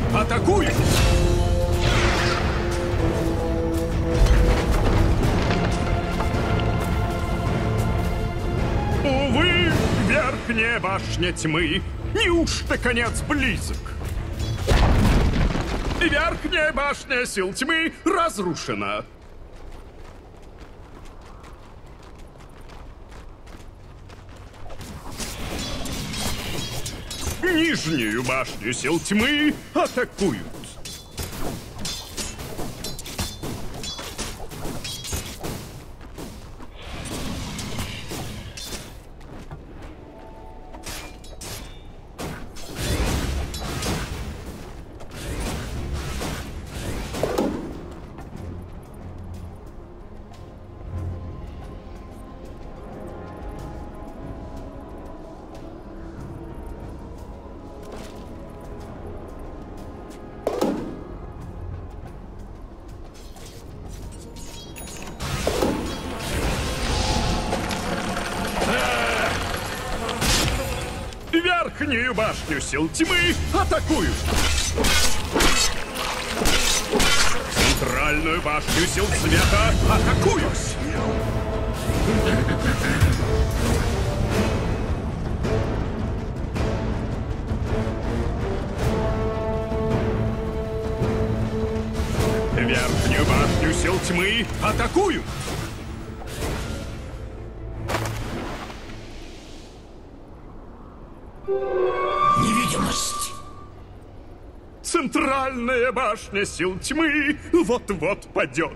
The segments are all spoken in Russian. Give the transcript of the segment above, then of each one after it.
атакуют! Увы, верхняя башня тьмы, неужто конец близок? Верхняя башня сил тьмы разрушена. Нижнюю башню сил тьмы атакуют. Верхнюю башню сил тьмы атакуют! Центральную башню сил света атакуют! Верхнюю башню сил тьмы атакуют! Невидимость! Центральная башня сил тьмы вот-вот падет.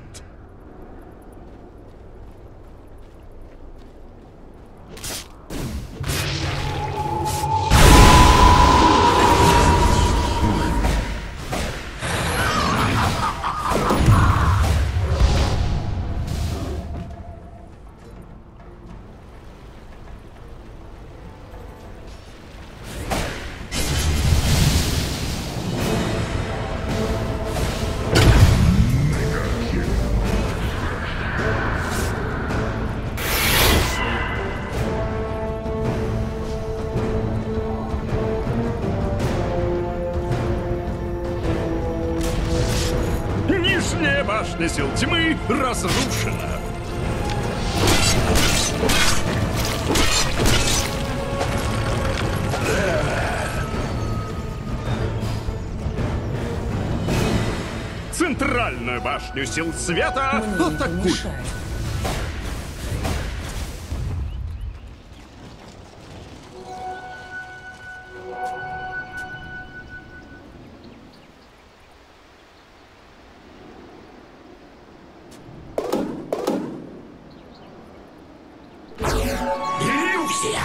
Нижняя башня сил тьмы разрушена. Центральную башню сил света атакуют. Иллюзия!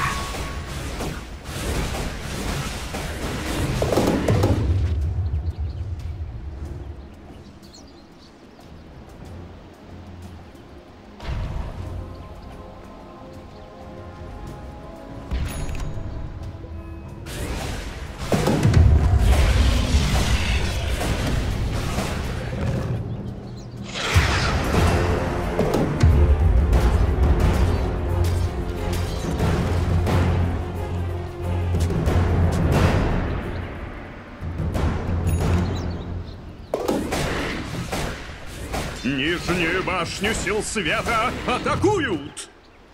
Нижнюю башню сил света атакуют!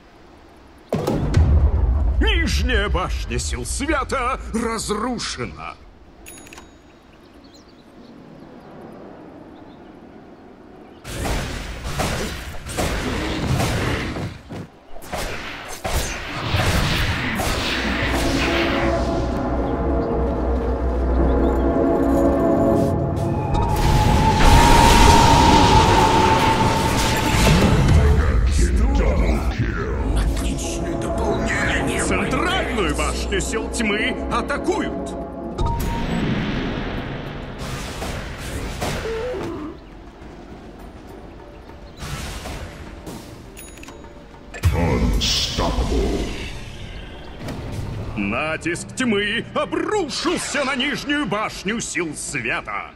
Нижняя башня сил света разрушена! Центральную башню сил тьмы атакуют! Натиск тьмы обрушился на нижнюю башню сил света!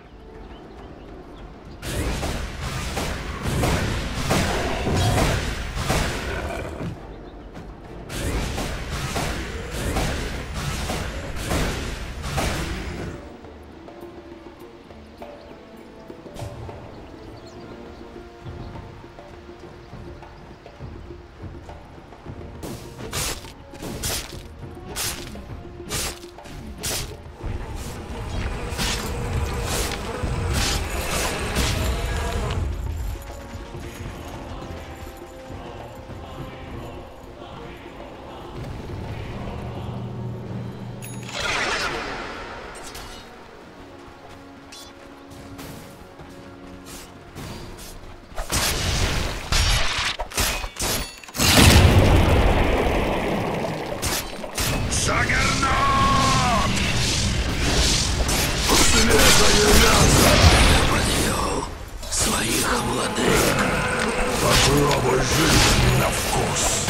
Попробуй жизнь на вкус.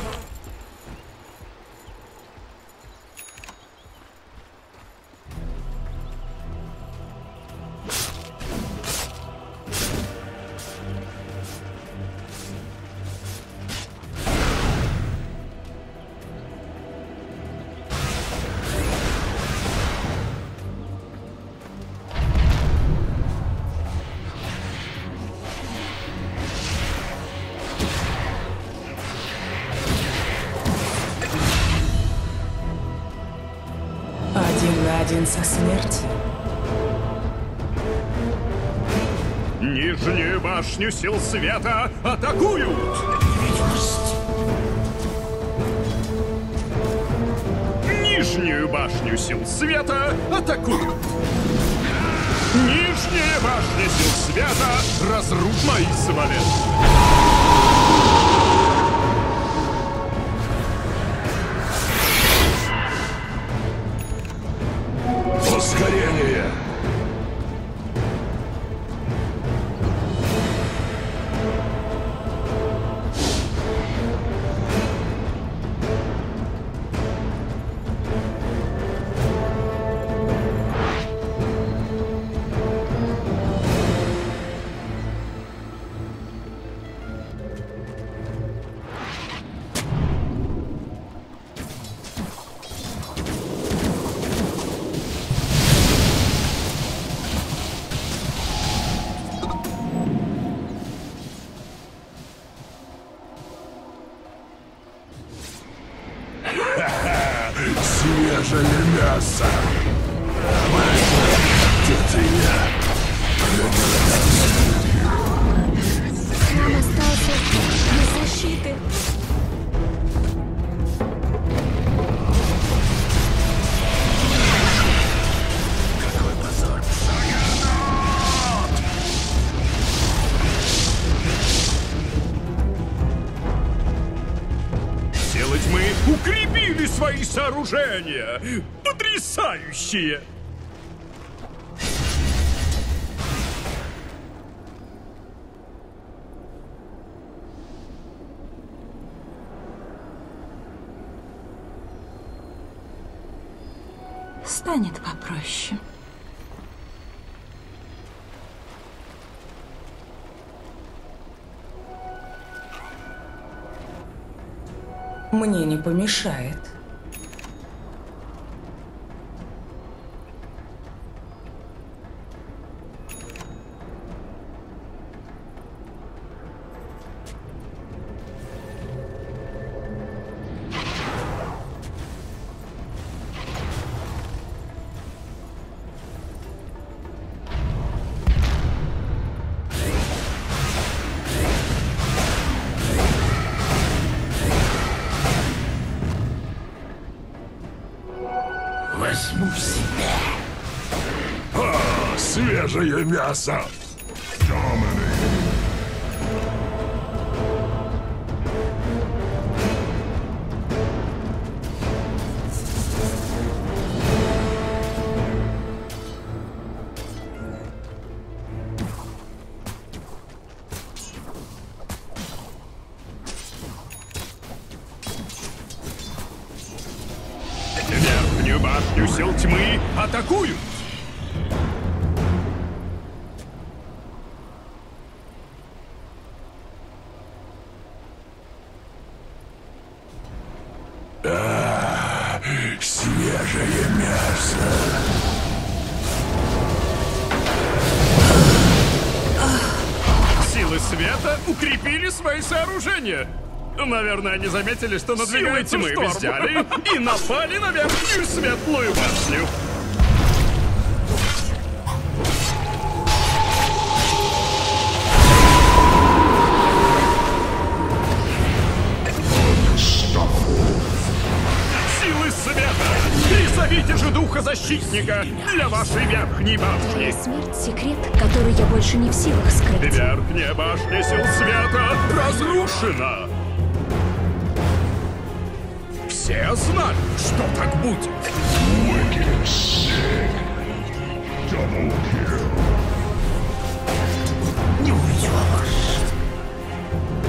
Один на один со смертью. Нижнюю башню сил света атакуют! Нижнюю башню сил света атакуют! Нижняя башня сил света разрушит мои самолеты! Ускорение! Свежее мясо! Где-то я? Он остался без защиты. Какой позор! Силы тьмы укрепили свои сооружения! Потрясающие! Станет попроще. Мне не помешает. Возьму себя. Свежее мясо! Верхнюю башню сил тьмы атакуют! Свежее мясо! Силы света укрепили свои сооружения! Наверное, они заметили, что надвигается тьмы шторм. взяли И напали на верхнюю светлую башню. Силы света! Призовите же духа-защитника для вашей верхней башни! Смерть — секрет, который я больше не в силах скрыть. Верхняя башня сил света разрушена! Все знали, что так будет. Не уйдешь.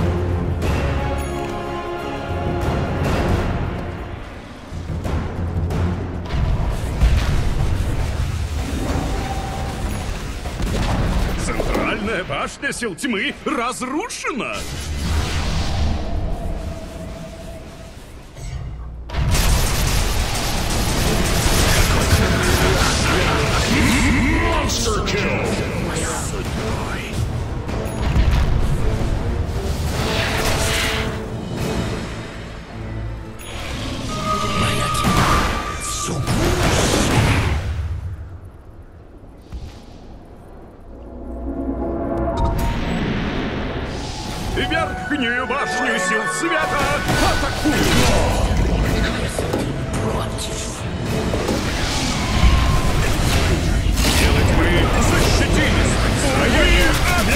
башня сил тьмы разрушена! Monster kill! Моя тьма все гуще. Верхнюю башню сил света атакуют! Силы тьмы защитились! Строение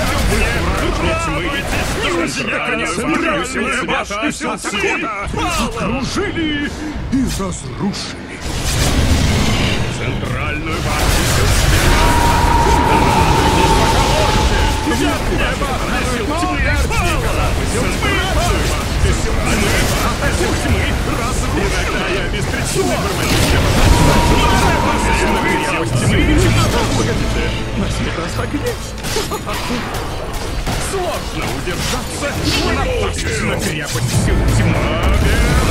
центральную башню сил света окружили и разрушили! Центральную башню сил света! Верхняя башня сил тьмы! Сил тьмы разрушена! Иногда я беспричинно Погодите, на сей раз так есть. Сложно удержаться на крепость сил тьмы.